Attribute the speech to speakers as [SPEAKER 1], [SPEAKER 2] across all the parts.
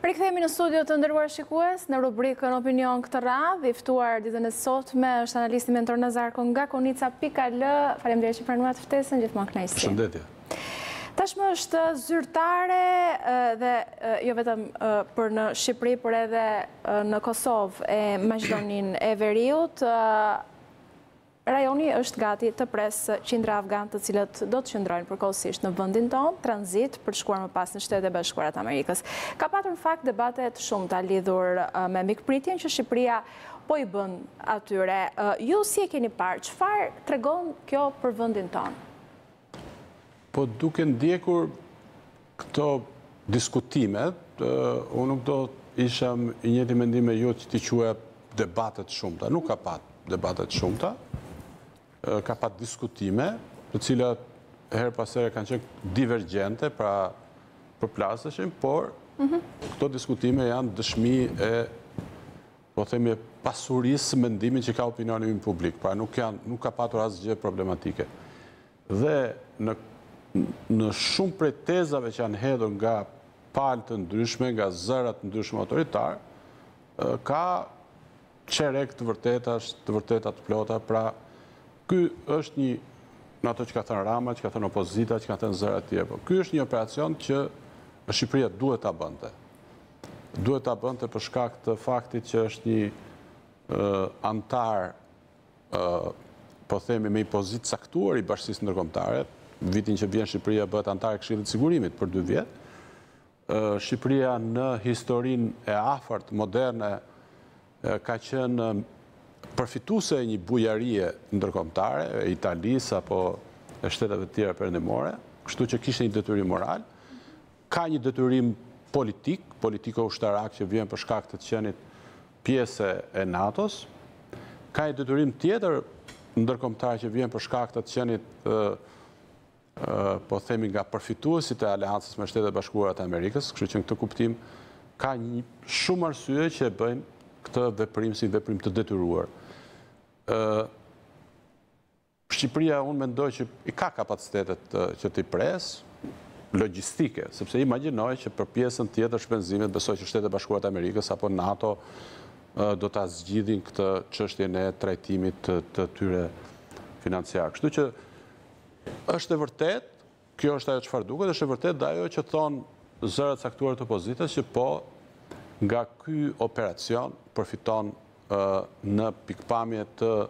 [SPEAKER 1] Rikthehemi në studio të nderuar shikues, në rubrikën Opinion këtë radhë, i ftuar ditën e sotme është analisti mentor Nazarko nga konica.al. Faleminderit që pranuat ftesën, gjithmonë kënaqësi.
[SPEAKER 2] Përshëndetje.
[SPEAKER 1] Tashmë është zyrtare dhe jo vetëm për në Shqipëri, por edhe në Kosovë e Maqedoninë e Veriut. Rajoni është gati të presë qindra afganë të cilët do të qëndrojnë përkohësisht në vendin tonë, tranzit për shkuar më pas në Shtetet e Bashkuara të Amerikës. Ka patur në fakt debate të shumta lidhur me mikpritjen që Shqipëria po i bën atyre. Ju si e keni parë, çfarë tregon kjo për vendin tonë?
[SPEAKER 2] Po duke ndjekur këto diskutimet, unë nuk do isha i njëjti mendim me ju që t'i quaj debatet shumta. Nuk ka pat debatet shumta. Ka pat diskutime, të cilat her pas here kanë qenë divergjente, pra përplasëshim, por këto diskutime janë dëshmi e, po themi, pasurisë mendimin që ka opinioni im publik, pra nuk ka patur asgjë problematike. Dhe në shumë prej tezave që janë hedhur nga palë të ndryshme, nga zërat të ndryshme autoritar, ka qerek të vërteta të plota, pra ky është një, në ato që ka thënë Rama, që ka thënë opozita, që ka thënë zërat tjerë. Ky është një operacion që Shqipëria duhet ta bënte. Duhet ta bënte për shkak të faktit që është një antar, po themi me një pozitë caktuar i Bashkisë Ndërkombëtare. Vitin që vjen Shqipëria bëhet antar e Këshillit të Sigurimit për 2 vjet. Shqipëria në historinë e afërt moderne ka qenë përfituese e një bujarie ndërkombëtare, e Italisë apo e shteteve të tjera perëndimore, kështu që kishte një detyrim moral. Ka një detyrim politik, politiko-ushtarak që vjen për shkak të qenit pjesë e NATO-s. Ka një detyrim tjetër ndërkombëtar që vjen për shkak të qenit po themi nga përfituesit e aleancës me Shtetet e Bashkuara të Amerikës, kështu që në këtë kuptim ka një shumë arsye që e bëjnë këtë veprim si veprim të detyruar. Shqipëria, unë mendoj që i ka kapacitetet që t'i presë, logjistike, sepse imagjinoj që për pjesën tjetër shpenzimit besoj që Shtetet e Bashkuara të Amerikës apo NATO do ta zgjidhin këtë çështjen e trajtimit të tyre financiar. Kështu që është e vërtet, kjo është ajo çfarë duket, është e vërtet ajo që thonë zërat caktuar të opozitës që po nga ky operacion përfiton në pikpamje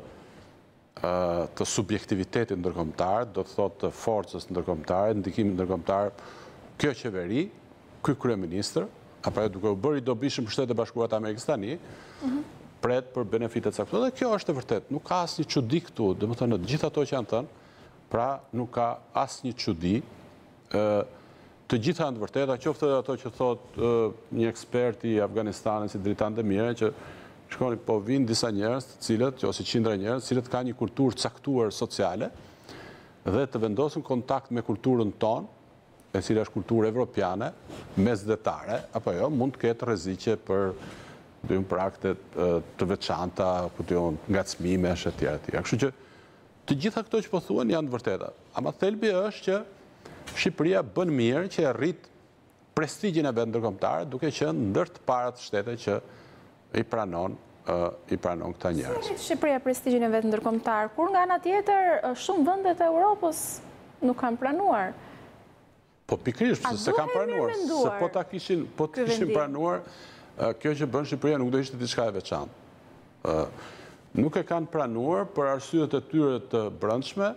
[SPEAKER 2] të subjektivitetit ndërkombëtar, do të thotë të forcës ndërkombëtare, ndikimit ndërkombëtar, kjo qeveri, ky kryeministër, apo duke u bërë i dobishëm për Shtetet e Bashkuara të Amerikës tani, pret për benefitet caktuara. Dhe kjo është e vërtet, nuk ka asnjë çudi këtu, domethënë të gjitha ato që janë thënë, pra nuk ka asnjë çudi. Të gjitha janë të vërteta, qoftë edhe ato që thot një ekspert i Afganistanit si Dritan Demire, që shkoni po vinë disa njerëz të cilët, ose qindra njerëz, të cilët kanë një kulturë caktuar sociale dhe të vendosin kontakt me kulturën tonë, e cila është kulturë evropiane, mesdhetare, apo jo, mund të ketë rreziqe për akte të veçanta, ngacmime, etj. Kështu që të gjitha këto që po thuhen janë të vërteta. Ama thelbi është që Shqipëria bën mirë që e rrit prestigjin e vet ndërkombëtar, duke qenë ndër të parat shtete që i pranon këta njerëz.
[SPEAKER 1] Si Shqipëria prestigjin e vet ndërkombëtar, kur nga ana tjetër shumë vende të Europës nuk kanë pranuar.
[SPEAKER 2] Po pikërisht, se kanë pranuar, se po të kishin pranuar, kjo që bën Shqipëria nuk do ishte diçka e veçantë. Nuk e kanë pranuar për arsyet e tyre të brendshme,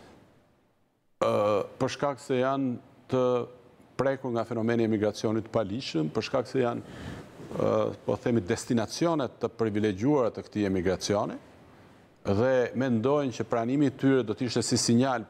[SPEAKER 2] për shkak se janë të prekur nga fenomeni e emigracionit të palishëm, për shkak se janë, po themi, destinacionet të privilegjuara të këtij emigracioni, dhe mendojnë që pranimi i tyre do të ishte si sinjal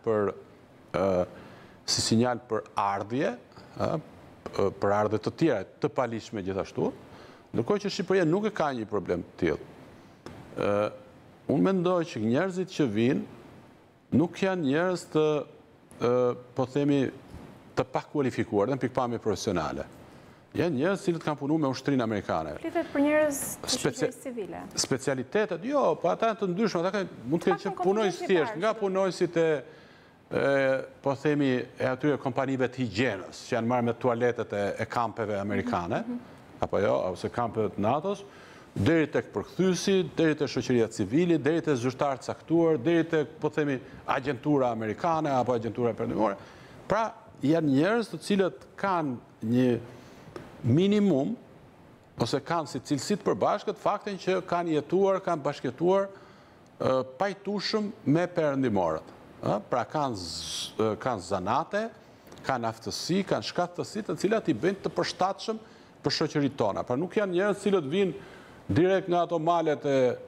[SPEAKER 2] për ardhje, për ardhje të tjera të palishme gjithashtu, ndërkohë që Shqipëria nuk e ka një problem të tillë. Unë mendoj që njerëzit që vinë nuk janë njerëz të po themi të pakualifikuar dhe në pikpamje profesionale. Janë njerëz cilët kanë punuar me ushtrinë amerikane.
[SPEAKER 1] Flitet për njerëz të shoqërisë civile.
[SPEAKER 2] Specialitetet, jo, po ata janë të ndryshme, ata mund të kenë që punojnë thjesht, nga punojësit po themi e atyre kompanive të higjienës, që janë marrë me tualetet e kampeve amerikane, apo jo, ose kampeve të NATO-s, deri tek përkthyesi, deri te shoqëria civile, deri te zyrtarë caktuar, deri tek, po themi, agjentura amerikane apo agjentura perëndimore. Pra, janë njerëz të cilët kanë një minimum ose kanë si cilësi të përbashkët faktin që kanë jetuar, kanë bashkëjetuar pajtueshëm me perëndimorët. Pra kanë zanate, kanë aftësi, kanë shkatësi të cilat i bëjnë të përshtatshëm për shoqëritë tona. Pra nuk janë njerëz të cilët vinë direkt nga ato malet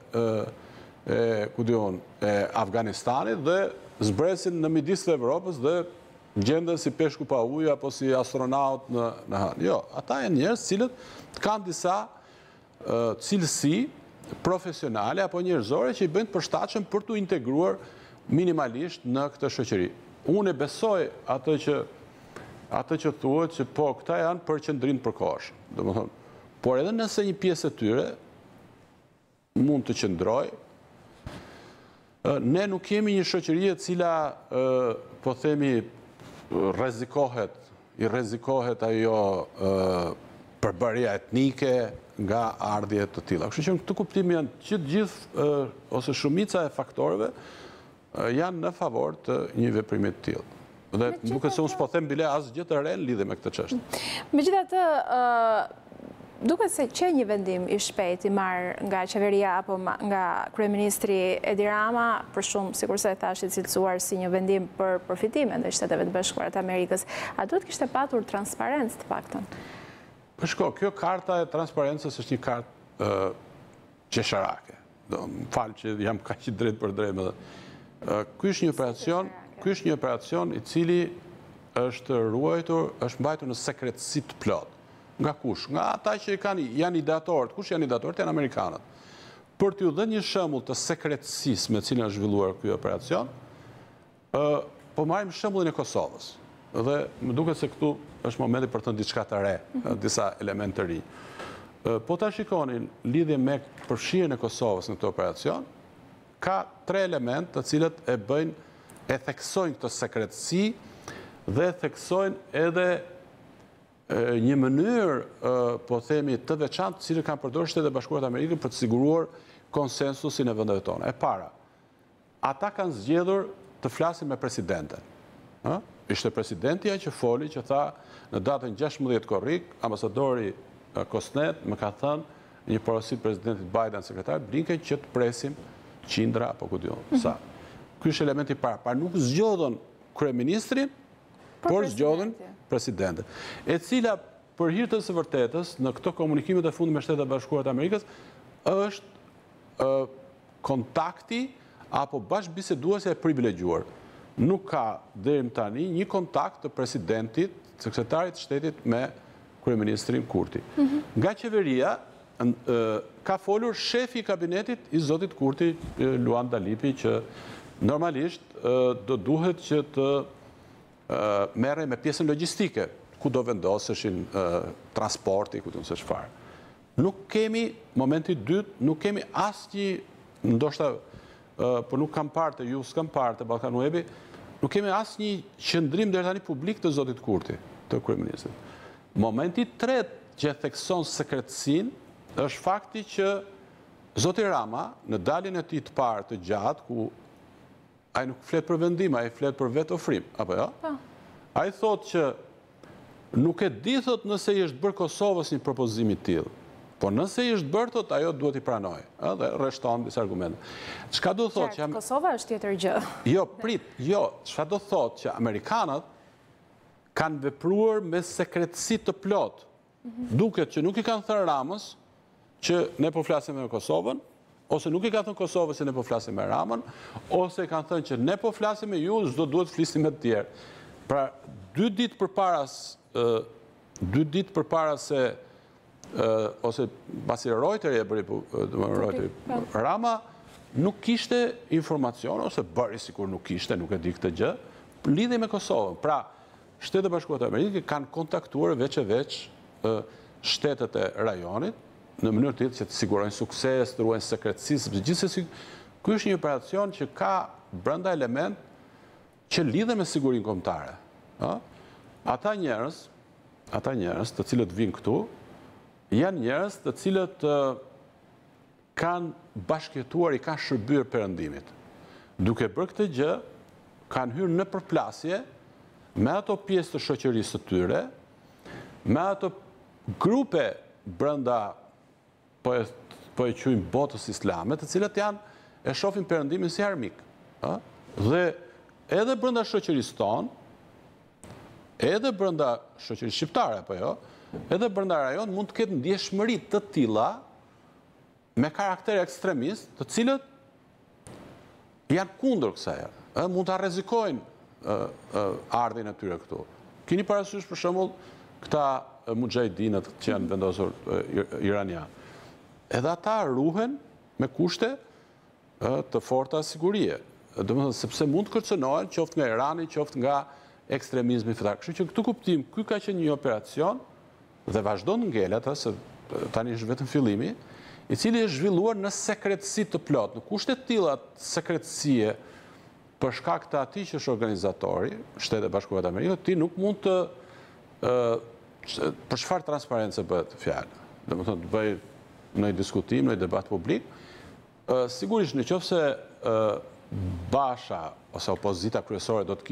[SPEAKER 2] e Afganistanit dhe zbresin në midis të Evropës dhe gjenden si peshku pa ujë apo si astronaut në hënë. Jo, ata janë njerëz cilët kanë disa cilësi profesionale apo njerëzore që i bëjnë të përshtatshëm për të integruar minimalisht në këtë shoqëri. Unë e besoj atë që thuhet që po, këta janë për qëndrim përkohshëm. Domethënë, por edhe nëse një pjesë e tyre mund të qëndroj, ne nuk kemi një shoqëri e cila, po themi, i rrezikohet ajo përbërja etnike nga ardhje të tilla. Kështu që në këtë kuptim janë që të gjithë ose shumica e faktorëve janë në favor të një veprimi të tillë. Dhe duke se unë s'po them bile asgjë të re lidhe me këtë çështje.
[SPEAKER 1] Megjithatë, duket se që një vendim i shpejt i marrë nga qeveria apo nga kryeministri Edi Rama, për shumë, sikur se e thash, i cilësuar si një vendim për përfitime ndaj Shteteve të Bashkuara të Amerikës, a duhet kishte patur transparencë të paktën?
[SPEAKER 2] Po shko, kjo karta e transparencës është një kartë qesharake. Më falë që jam kaq i drejt për drejt. Ky është një operacion i cili është ruajtur, është mbajtur në sekretësi të plot. Nga kush? Nga ata që janë ideatorët. Kush janë ideatorët? Janë amerikanët. Për t'ju dhënë një shembull të sekretësisë me cilën është zhvilluar ky operacion, po marrim shembullin e Kosovës. Dhe më duket se këtu është momenti për të thënë diçka të re, disa elementë të ri. Po ta shikonin lidhje me përfshirjen e Kosovës në këtë operacion, ka 3 elementë të cilët e theksojnë këtë sekretësi dhe theksojnë edhe një mënyrë, po themi, të veçantë të cilën kanë përdorur Shtetet e Bashkuara të Amerikës për të siguruar konsensusin e vendeve tona. E para, ata kanë zgjedhur të flasin me presidenten. Ishte presidentja që foli, që tha në datën 16 korrik, ambasadori Kosnet më ka thënë një porosit presidentit Biden, sekretar Blinken, që të presim qindra apo ku diun sa. Ky është elementi i parë. Pra nuk zgjodhën kryeministrin, por zgjodhën presidentin. E cila për hir të së vërtetës në këto komunikimet e fundit me Shtetet e Bashkuara të Amerikës është kontakti apo bashkëbiseduesja e privilegjuar. Nuk ka deri më tani një kontakt të presidentit, sekretarit të shtetit me kryeministrin Kurti. Nga qeveria ka folur shefi i kabinetit i zotit Kurti, Luan Dalipi, që normalisht do duhet që të merrej me pjesën logjistike, ku do vendoseshin transporti, ku do të çfarë. Nuk kemi, momenti i dytë, nuk kemi asnjë, ndoshta por nuk kam parë të ju, s'kam parë të Ballkan Webi, nuk kemi asnjë qëndrim deri tani publik të zotit Kurti, të kryeministrit. Momenti i tretë që thekson sekretësinë është fakti që zoti Rama në daljen e tij të parë të gjatë, ku ai nuk flet për vendim, ai flet për vetë ofrim, apo jo? Ai thotë që nuk e di, thotë, nëse i është bërë Kosovës një propozim i tillë. Po nëse i është bërë, thotë, ajo duhet i pranoj. Dhe rreshton disa argumente. Çka do thotë që
[SPEAKER 1] Kosova është tjetër gjë.
[SPEAKER 2] Jo, çfarë do thotë që amerikanët kanë vepruar me sekretësi të plot. Duket që nuk i kanë thënë Ramës që ne po flasim me Kosovën, ose nuk i kanë thënë Kosovës që ne po flasim me Ramën, ose i kanë thënë që ne po flasim me ju, çdo duhet të flisim me të tjerë. Pra, 2 ditë përpara se ose pasi Reuters e bëri Rama nuk kishte informacion, ose bëri sikur nuk kishte, nuk e di këtë gjë, lidhje me Kosovën. Pra, Shtetet e Bashkuara të Amerikës kanë kontaktuar veç e veç shtetet e rajonit në mënyrë të që të sigurojnë sukses, të ruajnë sekretësi, gjithsesi ky është një operacion që ka brenda element që lidhen me sigurinë kombëtare. Ata njerëz të cilët vinë këtu janë njerëz të cilët kanë bashkëjetuar, i kanë shërbyer perëndimit. Duke bërë këtë gjë, kanë hyrë në përplasje me ato pjesë të shoqërisë të tyre, me ato grupe brenda po e quajmë botës islame, të cilat e shohin perëndimin si armik. Dhe edhe brenda shoqërisë tonë, edhe brenda shoqërisë shqiptare apo jo, edhe brenda rajon mund të ketë ndjeshmëri të tilla me karakter ekstremist, të cilët janë kundër kësaj. Mund ta rrezikojnë ardhin e tyre këtu. Keni parasysh për shembull këta mujahidinët që janë vendosur iranian. Edhe ata ruhen me kushte të forta sigurie. Domethënë sepse mund të kërcënohen qoftë nga Irani, qoftë nga ekstremizmi fetar. Kështu që këtu kuptim, ky ka qenë një operacion dhe vazhdon ngelet, se tani është vetëm fillimi, i cili është zhvilluar në sekretësi të plot, në kushte të tilla sekretësie, për shkak të atij që është organizatori, Shtetet e Bashkuara të Amerikës, ti nuk mund të për çfarë transparence bëhet fjalë. Domethënë të bëj në diskutim, në debat publik, sigurisht nëse Basha ose opozita kryesore do të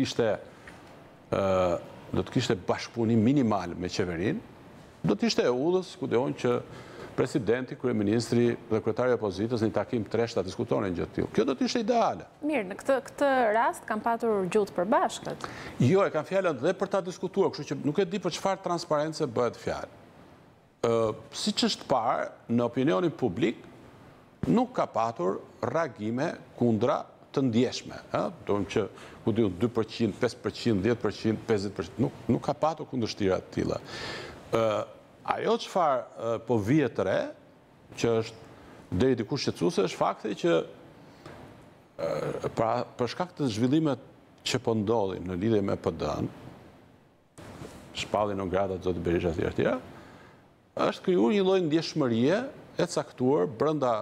[SPEAKER 2] kishte bashkëpunim minimal me qeverinë, do të ishte e udhës, ku diun që presidenti, kryeministri dhe kryetari i opozitës në një takim tresht ta diskutonin gjë të tillë. Kjo do të ishte ideale.
[SPEAKER 1] Mirë, në këtë rast kanë patur gjutë përbashkët.
[SPEAKER 2] Jo, e kanë fjalën dhe për ta diskutuar, kështu që nuk e di për çfarë transparence bëhet fjalë. Siç është parë, në opinionin publik nuk ka patur reagime kundra të ndjeshme. Dohem që, ku diun, 2%, 5%, 10%, 50%, nuk ka patur kundërshtira të tilla. Ajo çfarë po vihet re, që është deri diku shqetësuese, është fakti që për shkak të zhvillimet që po ndodhin në lidhje me PD-n, shpallin në gradat zoti Berisha etj. Etj. Është krijuar një lloj ndjeshmërie e caktuar brenda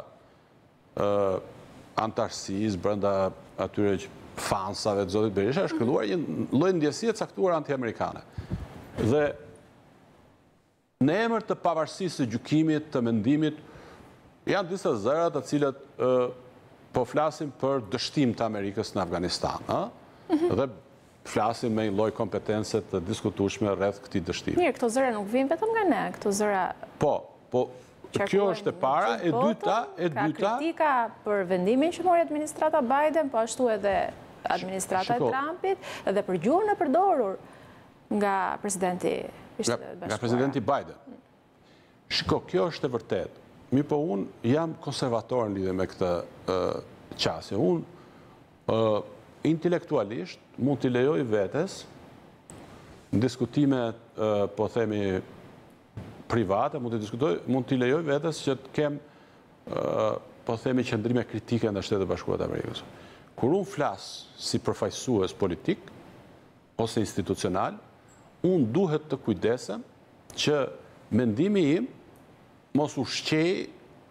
[SPEAKER 2] antarësisë, brenda atyre fansave të zotit Berisha, është krijuar një lloj ndjesie e caktuar anti-amerikane. Dhe në emër të pavarësisë së gjykimit, të mendimit, janë disa zëra të cilët po flasin për dështim të Amerikës në Afganistan, dhe flasin me një lloj kompetence të diskutueshme rreth këtij dështimi.
[SPEAKER 1] Mirë, këto zëra nuk vijnë vetëm nga ne, këto zëra.
[SPEAKER 2] Po, kjo është e para, e dyta.
[SPEAKER 1] Ka kritika për vendimin që mori administrata Biden, po ashtu edhe administrata e Trumpit, edhe për gjuhën e përdorur nga presidenti
[SPEAKER 2] Nga presidenti Biden. Shiko, kjo është e vërtet. Mi po unë jam konservator në lidhje me këtë qasje. Unë intelektualisht mund t'i lejoj vetes në diskutime, po themi, private, mund t'i lejoj vetes që të kem, po themi, qëndrime kritike në Shtetet e Bashkuara të Amerikës. Kur unë flas si përfaqësues politik ose institucional, unë duhet të kujdesem që mendimi im mos u shqej,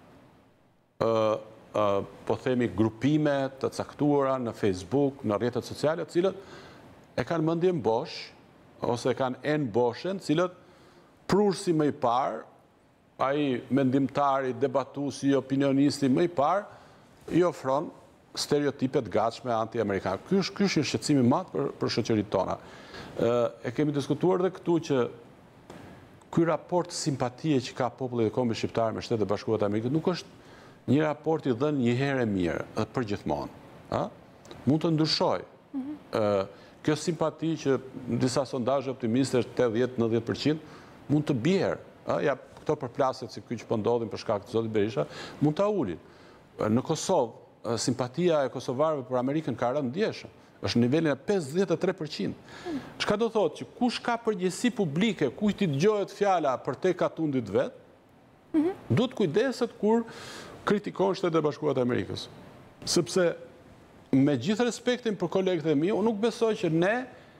[SPEAKER 2] po themi, grupime të caktuara në Facebook, në rrjetet sociale, të cilët e kanë mendjen bosh, ose e kanë enë boshen, cilët prursi më i parë, ai mendimtari, debatuesi, opinionisti më i parë, i ofron stereotipet gatshme anti-amerikane. Ky është një shqetësim i madh për shoqëritë tona. E kemi diskutuar dhe këtu që ky raport simpatie që ka populli i kombit shqiptar me Shtetet e Bashkuara të Amerikës nuk është një raport i dhënë një herë mirë dhe përgjithmonë. Mund të ndryshojë. Kjo simpati që në disa sondazhe optimiste është 80-90%, mund të bjerë. Ja, këto përplasjet si ky që po ndodhin për shkak të zotit Berisha, mund ta ulin. Në Kosovë, simpatia e kosovarëve për Amerikën ka rënë ndjeshëm. Është në nivelin e 53%. Çka do thotë që kush ka përgjegjësi publike, kujt i dëgohet fjala për te katundit vet, duhet kujdeset kur kritikon Shtetet e Bashkuara të Amerikës. Sepse me gjithë respektin për kolegët e mi, unë nuk besoj që ne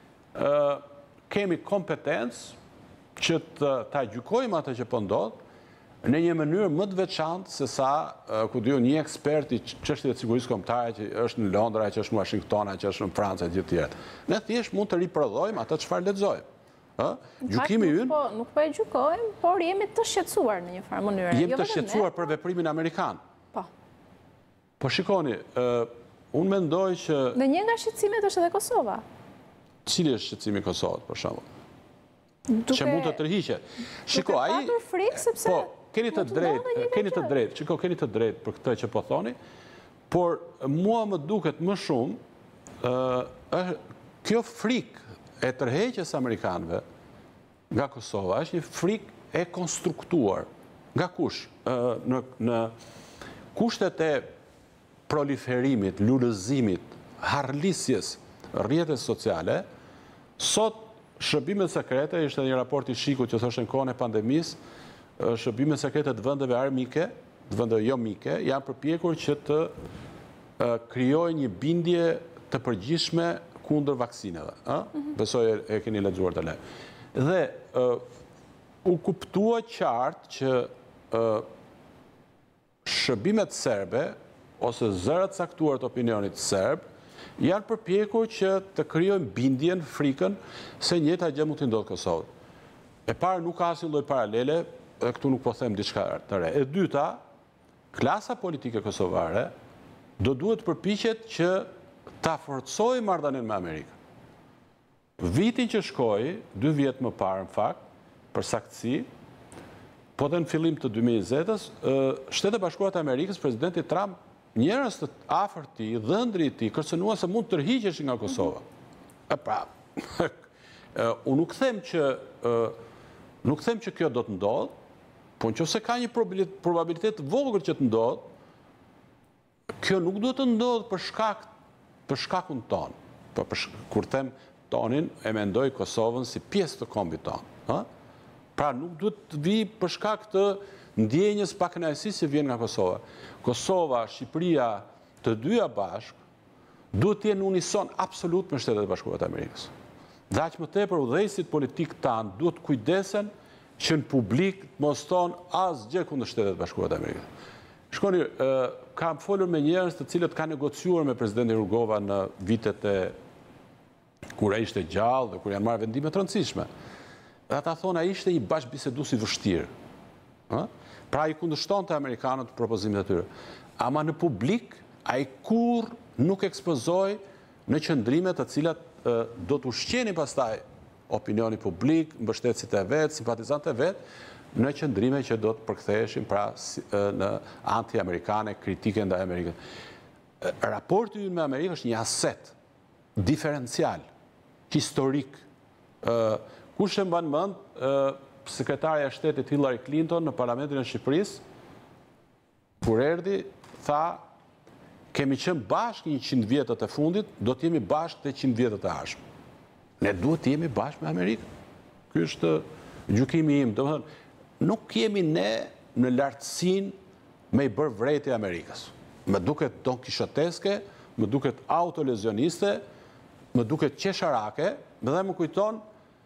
[SPEAKER 2] kemi kompetencë që ta gjykojmë atë që po ndodh në një mënyrë më të veçantë se sa, ku diu, një ekspert i çështjeve të sigurisë kombëtare që është në Londra, që është në Washington, që është në Francë e gjithë tjerë. Ne thjesht mund të riprodhojmë atë çfarë lexojmë. Gjykimi ynë...
[SPEAKER 1] Nuk po e gjykojmë, por jemi të shqetësuar në një farë mënyrë.
[SPEAKER 2] Jemi të shqetësuar për veprimin amerikan. Po shikoni, unë mendoj që...
[SPEAKER 1] Dhe një nga shqetësimet është edhe Kosova.
[SPEAKER 2] Cili është shqetësimi i Kosovës, për shembull? Që mund të tërhiqe.
[SPEAKER 1] Shiko, ai... Duke patur frikë, sepse...
[SPEAKER 2] Po, keni të drejtë, shiko, keni të drejtë për këtë që po thoni, por mua më duket më shumë, kjo frikë e tërheqjes amerikanëve nga Kosova është një frikë e konstruktuar. Nga kush? Në kushtet e proliferimit, lulëzimit, harlisjes, rrjetes sociale, sot shërbimet sekrete, ishte një raport i Shikut që thoshte në kohën e pandemisë, shërbimet sekrete të vendeve armike, të vendeve jo mike, janë përpjekur që të krijojnë një bindje të përgjithshme kundër vaksinave. Besoj e keni lexuar të le. Dhe u kuptua qartë që shërbimet serbe, ose zërat saktuar të opinionit serb, janë përpjekur që të krijojnë bindjen, frikën, se njëjta gjë mund të ndodhë Kosovës. E parë nuk ka asnjë lloj paralele, dhe këtu nuk po them diçka të re. E dyta, klasa politike kosovare do duhet përpiqet që ta forcojë marrëdhënien me Amerikën. Vitin që shkoi, 2 vjet më parë në fakt, për saktësi, po dhe në fillim të 2020-s, Shtetet Bashkuara të Amerikës, presidenti Trump, njerëz të afërt tij, dhëndri i tij, kërcënuan se mund të tërhiqeshin nga Kosova. Pra, unë nuk them që kjo do të ndodhë, po nëse ka një probabilitet vogël që të ndodhë, kjo nuk do të ndodhë për shkakun ton. Kur them tonin, e mendoj Kosovën si pjesë të kombit ton. Pra nuk duhet të vi për shkak të ndjenjës pakënaqësisë që vjen nga Kosova. Kosova, Shqipëria, të dyja bashkë, duhet të jenë unison absolut me Shtetet e Bashkuara të Amerikës. Dhe aq më tepër udhëheqësit politik tanë duhet kujdesen që në publik mos thonë asgjë kundër Shtetet e Bashkuara të Amerikës. Shkoni, kam folur me njerëz të cilët kanë negociuar me presidentin Rugova në vitet e kur ai ishte gjallë dhe kur janë marrë vendime të rëndësishme. Dhe ata thonë ai ishte një bashkëbisedues i vështirë. Pra i kundërshtonte amerikanët propozimet e tyre. Ama në publik, ai kurrë nuk ekspozoi në qëndrime të cilat do të ushqenin pastaj opinioni publik, mbështetësit e vet, simpatizantë e vet, në qëndrime që do të përktheheshin pra në anti-amerikane, kritike ndaj Amerikës. Raporti ynë me Amerikën është një aset diferencial, historik. Kush e mban mend sekretarja e shtetit Hillary Clinton në Parlamentin e Shqipërisë, kur erdhi, tha, kemi qenë bashkë 100 vjetët e fundit, do të jemi bashkë të 100 vjetët e ardhshme. Ne duhet të jemi bashkë me Amerikën. Ky është gjykimi im. Domethënë, nuk jemi ne në lartësinë me i bërë vrejtje Amerikës. Më duket don kishoteske, më duket autolezioniste, më duket qesharake, dhe më kujton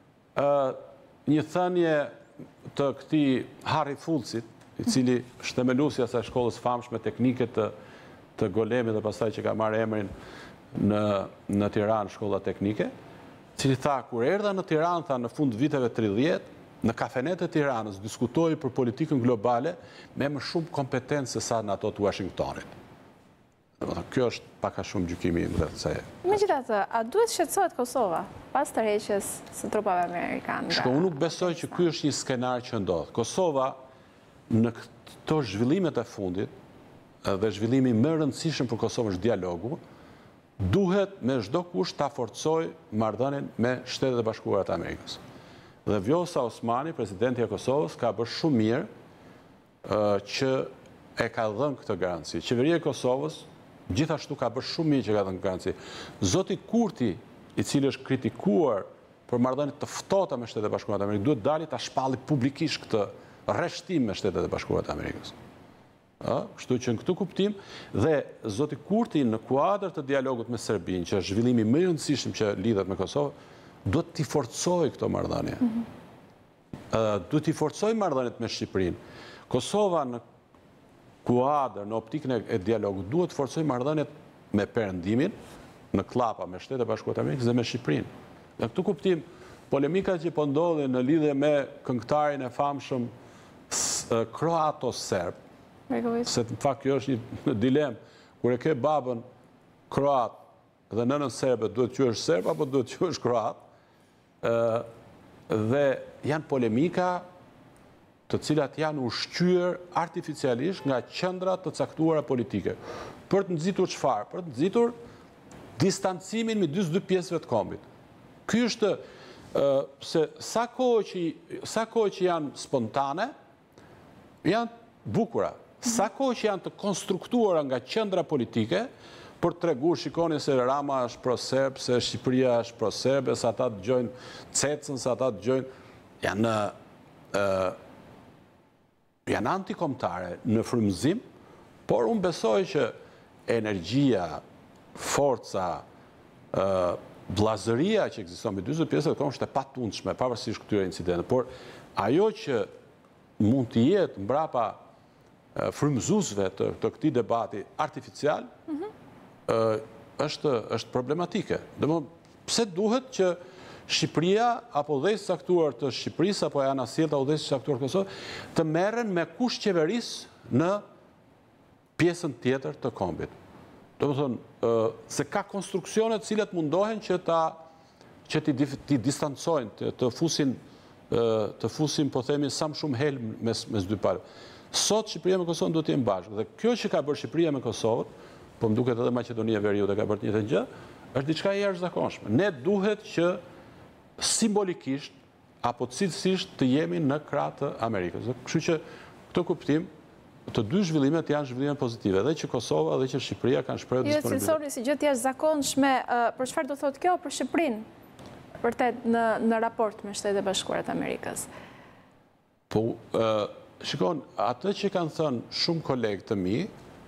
[SPEAKER 2] një thënie të këtij Harry Fulcit, i cili është themeluesi asaj shkollës famshme teknike të Golemit dhe pastaj që ka marrë emrin në Tiranë, shkolla teknike, i cili tha kur erdha në Tiranë, tha në fund viteve 30, në kafenet e Tiranës diskutoi për politikën globale me më shumë kompetencë se sa në ato të Washingtonit. Kjo është pak a shumë gjykimi im dhe se...
[SPEAKER 1] Megjithatë, a duhet shqetësohet Kosova pas tërheqjes së trupave amerikanë?
[SPEAKER 2] Unë nuk besoj që ky është një skenar që ndodh. Kosova në këto zhvillimet e fundit dhe zhvillimi më rëndësishëm për Kosovën është dialogu, duhet me çdo kusht ta forcojë marrëdhënien me Shtetet e Bashkuara të Amerikës. Dhe Vjosa Osmani, presidenti i Kosovës, ka bërë shumë mirë që e ka dhënë këtë garanci. Qeveria e Kosovës gjithashtu ka bërë shumë mirë që ka dhënë garanci. Zoti Kurti, i cili është kritikuar për marrëdhënie të ftohta me Shtetet e Bashkuara të Amerikës, duhet dali ta shpalli publikisht këtë rreshtim me Shtetet e Bashkuara të Amerikës. Kështu që në këtë kuptim, dhe zoti Kurti në kuadër të dialogut me Serbinë, që është zhvillimi më i rëndësishëm që lidhet me Kosovën, duhet t'i forcojë këto marrëdhënie. Duhet t'i forcojë marrëdhëniet me Shqipërinë. Kosova në kuadër, në optikën e dialogut, duhet të forcojë marrëdhëniet me Perëndimin, në klapa me Shtetet e Bashkuara të Amerikës dhe me Shqipërinë. Në këtë kuptim, polemika që po ndodhin në lidhje me këngëtarin e famshëm kroato-serb, se në fakt kjo është një dilemë, kur e ke babën kroat dhe nënën serbe, duhet që është serb apo duhet që është kroat, dhe janë polemika të cilat janë ushqyer artificialisht nga qendrat të caktuara politike. Për të nxitur çfarë? Për të nxitur distancimin midis dy pjesëve të kombit. Ky është se sa kohë që janë spontane, janë bukura. Sa kohë që janë të konstruktuara nga qendra politike, për të treguar, shikoni se Rama është pro-serb, se Shqipëria është pro-serbe, se ata dëgjojnë cecën, se ata dëgjojnë, janë antikombëtare në frymëzim, por unë besoj që energjia, forca, vllazëria që ekziston me 40 pjesë të kombit është e patundshme, pavarësisht këtyre incidenteve, por ajo që mund të jetë mbrapa frymëzuesve të këtij debati artificial, është problematike. Domethënë, pse duhet që Shqipëria apo udhëheqësit caktuar të Shqipërisë apo janë asjellta udhëheqësit caktuar të Kosovës të merren me kush qeverisë në pjesën tjetër të kombit. Domethënë, se ka konstruksione të cilat mundohen që t'i distancojnë, të fusin, po themi, sa më shumë helm mes dy palëve. Sot Shqipëria me Kosovën duhet të jenë bashkë. Dhe kjo që ka bërë Shqipëria me Kosovën, po më duket edhe Maqedonia e Veriut e ka bërë të njëjtën gjë, është diçka e jashtëzakonshme. Ne duhet që simbolikisht apo cilësisht të jemi në krah të Amerikës. Kështu që këtë kuptim, të dy zhvillimet janë zhvillime pozitive, edhe që Kosova dhe që Shqipëria kanë shprehur disponibilitet.
[SPEAKER 1] Jo, cilësori si gjë të jashtëzakonshme, për çfarë do thotë kjo për Shqipërinë? Vërtet në raport me Shtetet e Bashkuara të Amerikës.
[SPEAKER 2] Po, shikon, atë që kanë thënë shumë kolegë të mi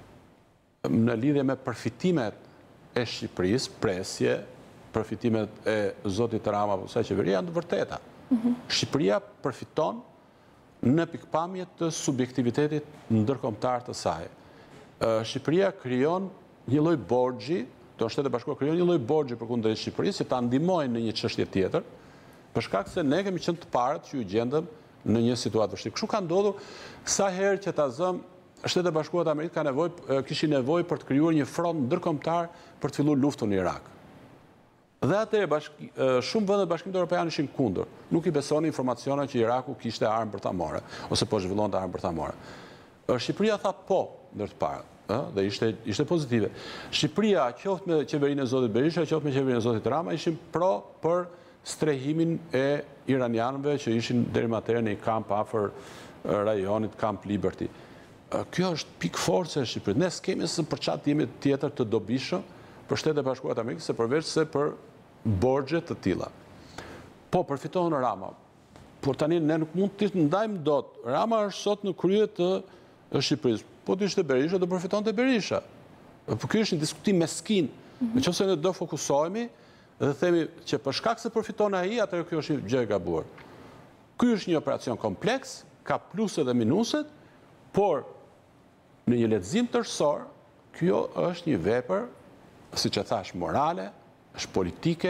[SPEAKER 2] në lidhje me përfitimet e Shqipërisë, presje, përfitimet e zotit Rama apo kësaj qeverie janë të vërteta. Shqipëria përfiton në pikpamje të subjektivitetit ndërkombëtar të saj. Shqipëria krijon një lloj borxhi, Shtetet e Bashkuara krijon një lloj borxhi përkundër Shqipërisë që ta ndihmojnë në një çështje tjetër, për shkak se ne kemi qenë të parët që u gjendëm në një situatë vështirë. Kështu ka ndodhur sa herë që ta zëm Shtetet e Bashkuara të Amerikës kishin nevojë për të krijuar një front ndërkombëtar për të filluar luftën në Irak. Dhe atëherë shumë vende të Bashkimit Evropian ishin kundër. Nuk i besonin informacionet që Iraku kishte armë për ta marrë ose po zhvillonte armë për ta marrë. Shqipëria tha po ndër të parët, dhe ishte pozitive. Shqipëria, qoftë me qeverinë e zotit Berisha, qoftë me qeverinë e zotit Rama, ishin pro për strehimin e iranianëve që ishin deri më atëherë në një kamp afër rajonit Camp Liberty. Kjo është pikë force e Shqipërisë. Ne s'kemi se për çfarë jemi tjetër të dobishëm për Shtetet e Bashkuara të Amerikës, se përveç se për borxhe të tilla. Po përfiton Rama. Por tani ne nuk mund të ndajmë dot. Rama është sot në krye të Shqipërisë. Po të ishte Berisha, do përfitonte Berisha. Po ky është një diskutim meskin. Nëse ne do fokusohemi dhe themi që për shkak se përfiton ai, atëherë kjo është gjë e gabuar. Ky është një operacion kompleks, ka pluset dhe minuset, por në një lehtësim tërësor, kjo është një vepër, siç e thash, morale, është politike,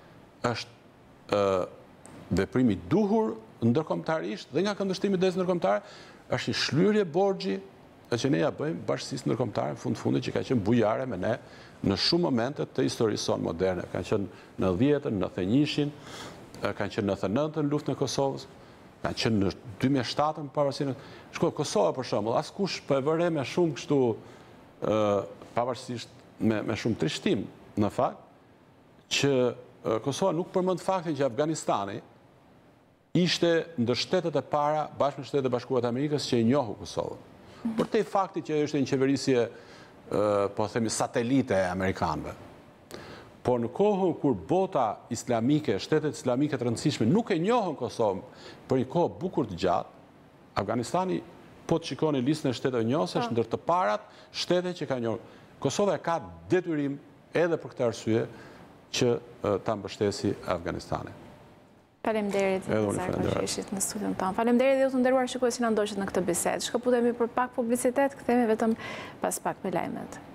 [SPEAKER 2] është veprim i duhur ndërkombëtarisht dhe nga këndvështrimi i drejtës ndërkombëtare, është një shlyerje borxhi që ne ja bëjmë bashkësisë ndërkombëtare në fund që ka qenë bujare me ne në shumë momente të historisë sonë moderne. Ka qenë në 10-ën, në 91-shin, ka qenë në 99-ën luftën e Kosovës, ka qenë në 2007-ën pavarësinë. Shkoj, Kosova për shembull, askush po e vëre me shumë kështu pavarësisht me shumë trishtim në fakt që Kosova nuk përmend faktin që Afganistani ishte ndër shtetet e para bashkë me Shtetet e Bashkuara të Amerikës që e njohu Kosovën. Për te fakti që është një qeverisje, po themi, satelite e Amerikanëve. Por në kohën kur bota islamike, shtetet islamike të rëndësishme nuk e njohën Kosovën për një kohë bukur të gjatë, Afganistani, po të shikoni listën e shteteve njohëse, është ndër të parat shtete që ka njohur. Kosova ka detyrim edhe për këtë arsye që ta mbështesi Afganistanin.
[SPEAKER 1] Faleminderit, Nazarko, që ishit në studion tonë. Faleminderit dhe ju të nderuar shikues që na ndoqët në këtë bisedë. Shkëputemi për pak publicitet, kthehemi vetëm pas pak me lajmet.